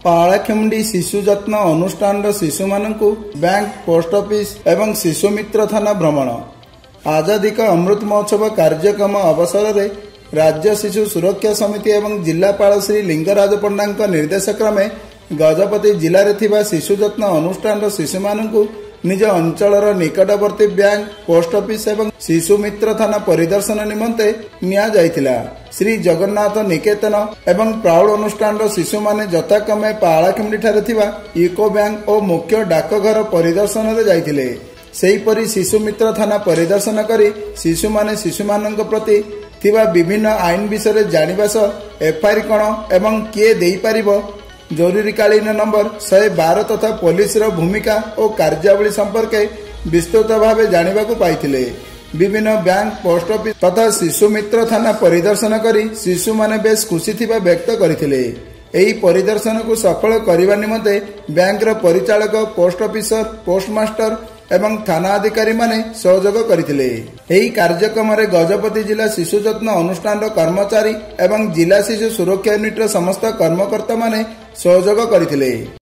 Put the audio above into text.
पालाखेमुंडी शिशु जत्न अनुष्ठान शिशु मानू बैंक पोस्ट ऑफिस एवं शिशु मित्र थाना भ्रमण। आजादी का अमृत महोत्सव कार्यक्रम अवसर में राज्य शिशु सुरक्षा समिति एवं जिलापाल श्री लिंगराज पंडा निर्देश क्रमे गजपति जिले में शिशु जत्न अनुष्ठान शिशु मानू निज अंचलर निकटवर्ती बैंक पोस्ट ऑफिस एवं शिशु मित्र थाना परिदर्शन निमंते निया जायतिला। श्री जगन्नाथ निकेतन एवं प्राउड अनुष्ठान शिशु माने यथाक्रमे पालाखेमुंडी ठारे थिबा यूको बैंक और मुख्य डाकघर परिदर्शन रे जायतिले। सेहीपरि शिशु मित्र थाना परिदर्शन करी शिशु माने शिशु मानक प्रति थिबा विभिन्न आईन विषय जानिबा सह एफआईआर कण एवं किए देई परिबो जरूरीकालीन नंबर 112 तथा पुलिस भूमिका और कार्यावली संपर्क विस्तृत भाव जानिबा को पाइथिले। विभिन्न बैंक पोस्ट ऑफिस तथा शिशु मित्र थाना परिदर्शन करी शिशु माने बेस खुशी थिबा व्यक्त करथिले। एही परिदर्शन को सफल करने निमंते बैंक रो परिचालक पोस्ट ऑफिसर पोस्टमास्टर एवं थाना अधिकारी माने सहयोग करथिले। एही कार्यक्रम रे गजपति जिला शिशु जत्न अनुष्ठान कर्मचारी एवं जिला शिशु सुरक्षा यूनिट समस्त कर्मकर्ता माने सहयोग करथिले।